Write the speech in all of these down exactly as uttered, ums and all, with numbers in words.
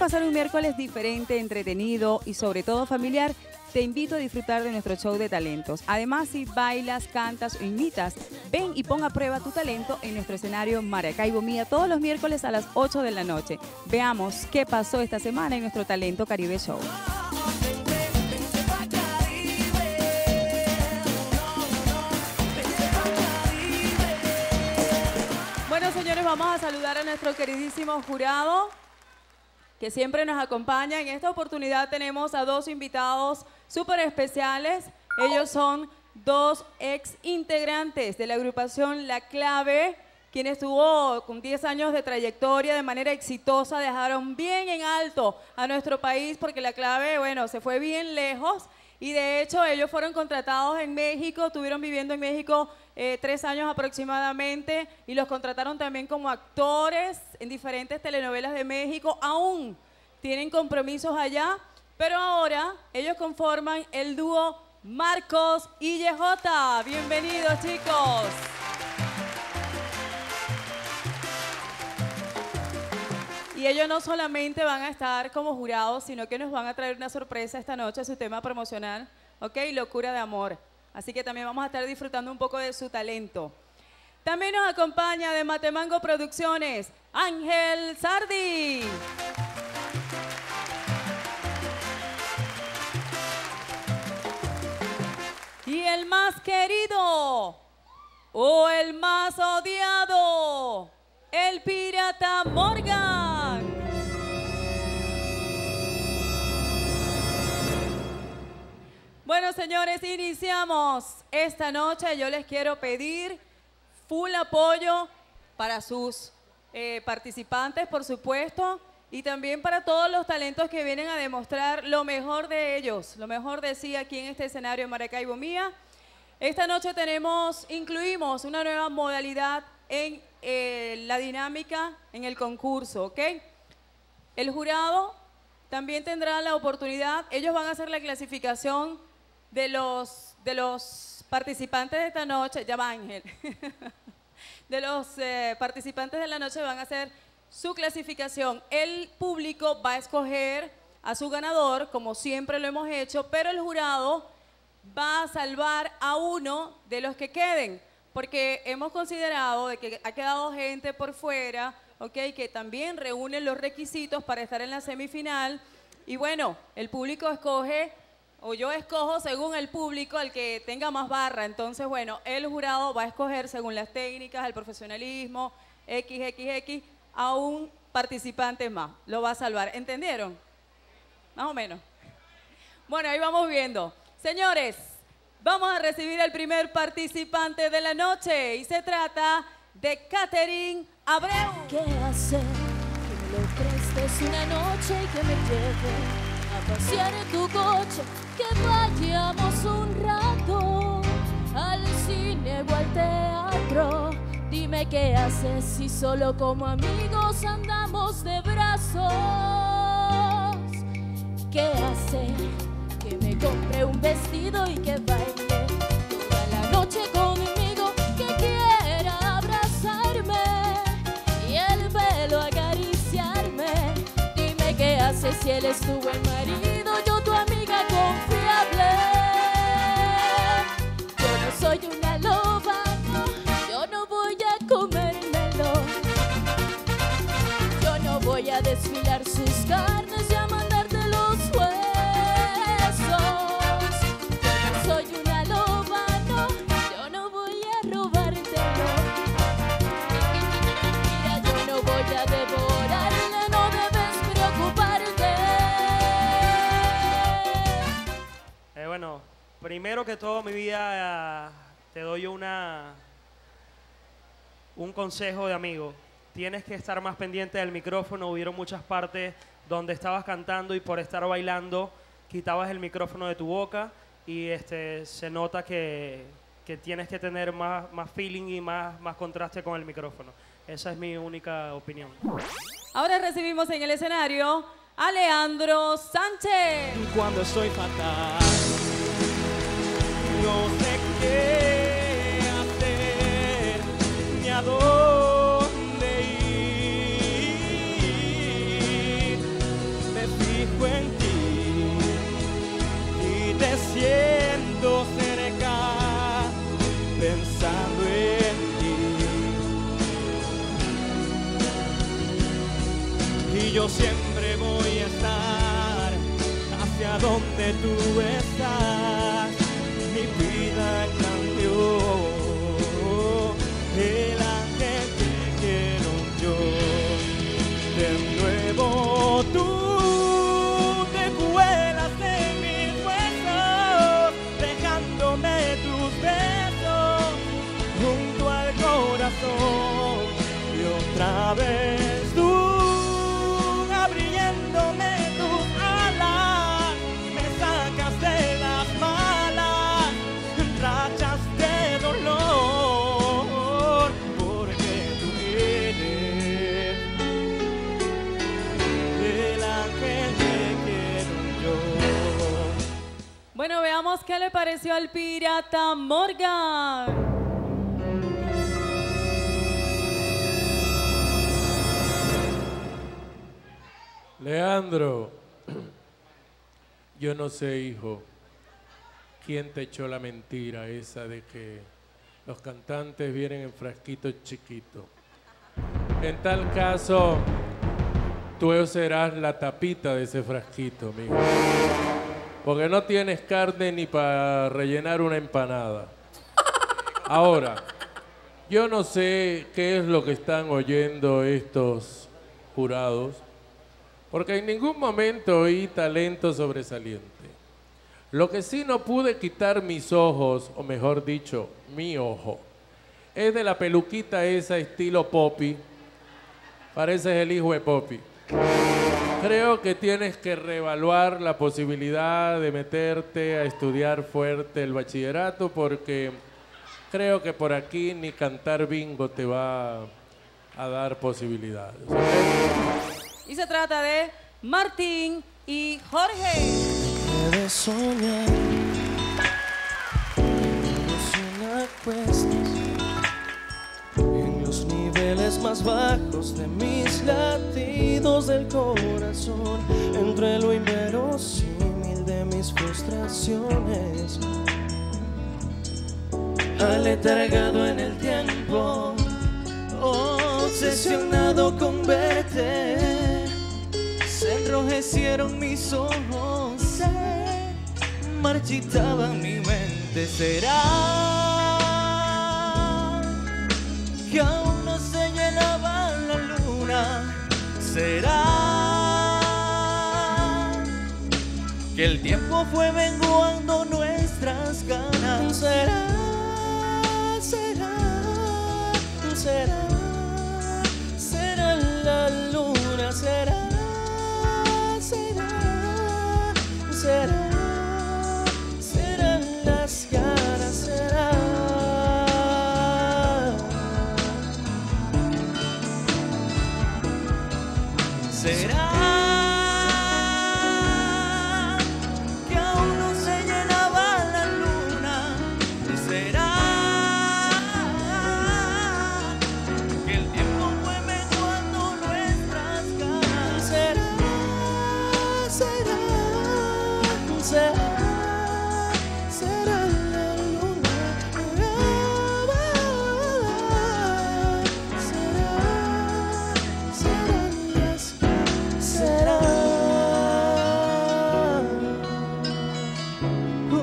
pasar un miércoles diferente, entretenido y sobre todo familiar, te invito a disfrutar de nuestro show de talentos. Además, si bailas, cantas o imitas, ven y pon a prueba tu talento en nuestro escenario Maracaibo Mía todos los miércoles a las ocho de la noche. Veamos qué pasó esta semana en nuestro Talento Caribe Show. Bueno, señores, vamos a saludar a nuestro queridísimo jurado que siempre nos acompaña. En esta oportunidad tenemos a dos invitados súper especiales. Ellos son dos ex integrantes de la agrupación La Clave, quien estuvo con diez años de trayectoria de manera exitosa, dejaron bien en alto a nuestro país porque La Clave, bueno, se fue bien lejos y de hecho ellos fueron contratados en México, estuvieron viviendo en México eh, tres años aproximadamente y los contrataron también como actores en diferentes telenovelas de México. Aún tienen compromisos allá, pero ahora ellos conforman el dúo Marcos y Yejota. Bienvenidos, chicos. Y ellos no solamente van a estar como jurados, sino que nos van a traer una sorpresa esta noche, su tema promocional, ¿ok? Locura de amor. Así que también vamos a estar disfrutando un poco de su talento. También nos acompaña de Matemango Producciones, Ángel Sardi. Y el más querido o el más odiado, el Pirata Morgan. Bueno, señores, iniciamos esta noche. Yo les quiero pedir full apoyo para sus eh, participantes, por supuesto, y también para todos los talentos que vienen a demostrar lo mejor de ellos, lo mejor de sí aquí en este escenario Maracaibo Mía. Esta noche tenemos, incluimos una nueva modalidad en eh, la dinámica en el concurso, ¿ok? El jurado también tendrá la oportunidad, ellos van a hacer la clasificación de los, de los participantes de esta noche, ya va Ángel, de los eh, participantes de la noche van a hacer su clasificación. El público va a escoger a su ganador, como siempre lo hemos hecho, pero el jurado va a salvar a uno de los que queden, porque hemos considerado de que ha quedado gente por fuera, okay, que también reúnen los requisitos para estar en la semifinal. Y bueno, el público escoge, o yo escojo según el público, al que tenga más barra. Entonces, bueno, el jurado va a escoger según las técnicas, el profesionalismo, equis equis equis, a un participante más. Lo va a salvar. ¿Entendieron? Más o menos. Bueno, ahí vamos viendo. Señores, vamos a recibir al primer participante de la noche y se trata de Catherine Abreu. ¿Qué hacer? Que me lo prestes una noche y que me lleve a pasear en tu coche, que vayamos un rato al cine o al teatro. Dime qué haces si solo como amigos andamos de brazos. ¿Qué hacer? Que me compre un vestido y que baile toda la noche conmigo, que quiera abrazarme y el pelo acariciarme. Dime qué haces si él es tu buen marido, yo tu amiga confiable. Yo no soy una loba, no, yo no voy a comérmelo. Yo no voy a desfilar sus carnes y a mandarte los huesos. Bueno, primero que todo, mi vida, eh, te doy una, un consejo de amigo. Tienes que estar más pendiente del micrófono. Hubieron muchas partes donde estabas cantando y por estar bailando quitabas el micrófono de tu boca y este, se nota que, que tienes que tener más, más feeling y más, más contraste con el micrófono. Esa es mi única opinión. Ahora recibimos en el escenario a Leandro Sánchez. Cuando estoy fatal, no sé qué hacer, ni a dónde ir. yo siempre voy a estar hacia donde tú estás. Mi vida cambió. El ángel que quiero yo. De nuevo tú te cuelas en mis huesos, dejándome tus besos junto al corazón. Y otra vez tú abriéndome tus alas, me sacas de las malas rachas de dolor, porque tú eres el ángel que quiero yo. Bueno, veamos qué le pareció al pirata Morgan. Leandro, yo no sé, hijo, quién te echó la mentira esa de que los cantantes vienen en frasquitos chiquitos. En tal caso, tú serás la tapita de ese frasquito, mijo. Porque no tienes carne ni para rellenar una empanada. Ahora, yo no sé qué es lo que están oyendo estos jurados, porque en ningún momento oí talento sobresaliente. Lo que sí no pude quitar mis ojos, o mejor dicho, mi ojo, es de la peluquita esa estilo Poppy. Pareces el hijo de Poppy. Creo que tienes que reevaluar la posibilidad de meterte a estudiar fuerte el bachillerato, porque creo que por aquí ni cantar bingo te va a dar posibilidades. ¿Okay? Y se trata de Martín y Jorge. Puedes soñar, ilusión a cuestas, en los niveles más bajos de mis latidos del corazón, entre lo inverosímil de mis frustraciones, aletargado en el tiempo, obsesionado con verte. Se enrojecieron mis ojos, se marchitaba mi mente. ¿Será que aún no se llenaba la luna? ¿Será que el tiempo fue menguando nuestras ganas? ¿Será, será, será, será la luna? ¿Será? Será, serán las caras, será. Será que aún no se llenaba la luna. Será que el tiempo fue menguando nuestras caras. Será, será. Será, será la luna, será, serán las caras, será. Uh,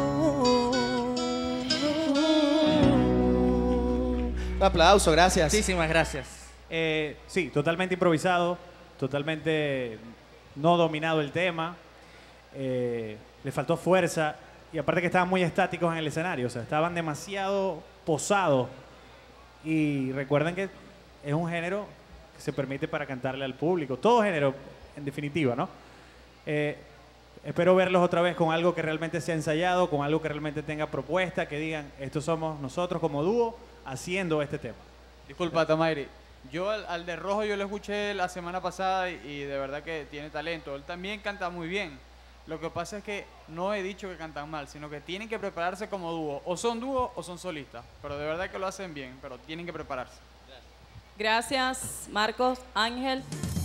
uh, uh. Un aplauso, gracias. Muchísimas gracias. Eh, sí, totalmente improvisado, totalmente no dominado el tema. Eh, le faltó fuerza y aparte que estaban muy estáticos en el escenario, o sea, estaban demasiado posados. Y recuerden que es un género que se permite para cantarle al público, todo género en definitiva, ¿no? Eh, espero verlos otra vez con algo que realmente sea ensayado, con algo que realmente tenga propuesta, que digan, estos somos nosotros como dúo haciendo este tema. Disculpa, Tamairi. Yo al, al de Rojo yo lo escuché la semana pasada y, y de verdad que tiene talento. Él también canta muy bien. Lo que pasa es que no he dicho que cantan mal, sino que tienen que prepararse como dúo. O son dúo o son solistas. Pero de verdad que lo hacen bien, pero tienen que prepararse. Gracias, Marcos. Ángel.